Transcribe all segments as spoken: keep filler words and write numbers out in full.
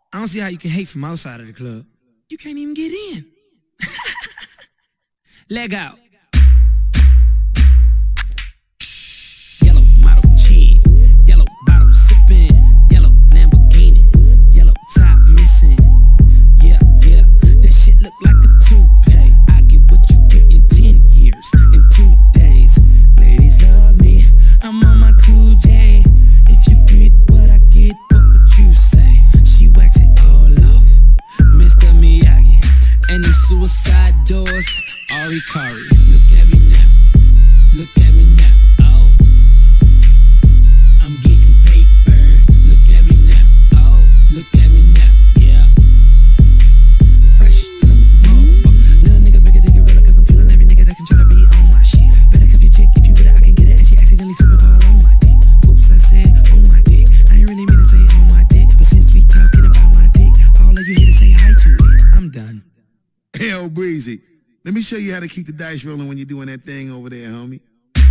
I don't see how you can hate from outside of the club. You can't even get in. Leg out. Yellow model chin, yellow bottle sipping, yellow Lamborghini, yellow top missing. Yeah, yeah, that shit look like a toupee. I get what you get in ten years, in two days. Ladies love me, I'm on my cool J. If you get what I get, what would you say? She wax it all off, Mister Miyagi, and them suicide doors. Ari Kari, look at me now, look at me now, oh, I'm getting paper, look at me now, oh, look at me now, yeah, fresh to the motherfucker, little nigga bigger than gorilla, cause I'm killing every nigga that can try to be on my shit, better cuff your chick if you with it, I can get it, and she accidentally slipping all on my dick, oops, I said on my dick, I ain't really mean to say on my dick, but since we talking about my dick, all of you here to say hi to it, I'm done. Hell, Breezy. Let me show you how to keep the dice rolling when you're doing that thing over there, homie.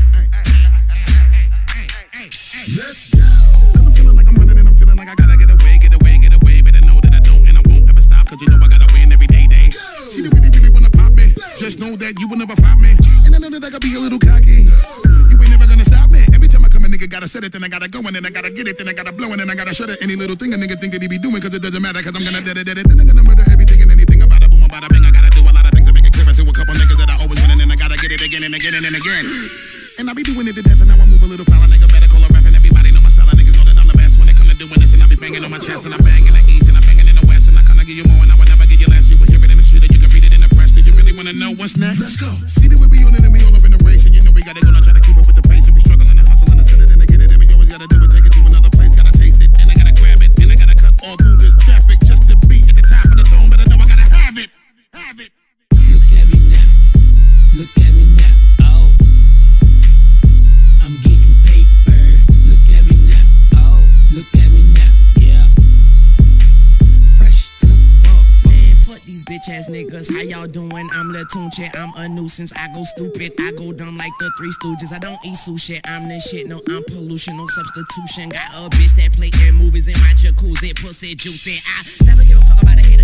Let's go! Cause I'm feeling like I'm running and I'm feeling like I gotta get away, get away, get away. Better know that I don't and I won't ever stop, cause you know I gotta win every day, day. Go. See, they really, really wanna pop me. Go. Just know that you will never flop me. And I know that I gotta be a little cocky. Go. You ain't never gonna stop me. Every time I come, a nigga gotta set it, then I gotta go, and then I gotta get it, then I gotta blow, and then I gotta shut it. Any little thing a nigga think that he be doing, cause it doesn't matter, cause I'm gonna dead it, dead it. Then I'm gonna murder everything and anything about it. Boom, about a bing, I gotta do a lot of things to make it clear to a couple niggas that I always win, and then I gotta get it again and again and again. And I be doing it to death, and now I move a little foul. A nigga better call a rap, and everybody know my style. And niggas know that I'm the best when it come to doing this. And I be banging on my chest, and I bang in the east, and I banging in the west, and I kinda give you more, and I would never give you less. You will hear it in the street, and you can read it in the press. Do you really wanna know what's next? Let's go. See that we be on it, and we all up in the race, and you know we gotta go and try to keep up with the pace, and we struggling and hustling to set it and to get it, and we always gotta do it, take it to another place, gotta taste it, and I gotta grab it, and I gotta cut all through this traffic just to be at the top of the throne, but I know I gotta have it, have it. Look at me now, look at me now, oh, I'm getting paper, look at me now, oh, look at me now, yeah, fresh to the motherfucker. Man, fuck these bitch ass niggas, how y'all doing? I'm Lil Tunchi, I'm a nuisance, I go stupid, I go dumb like the Three Stooges, I don't eat sushi, I'm the shit, no, I'm pollution, no substitution, got a bitch that play in movies in my jacuzzi, pussy juicy, I never give a fuck about a hit.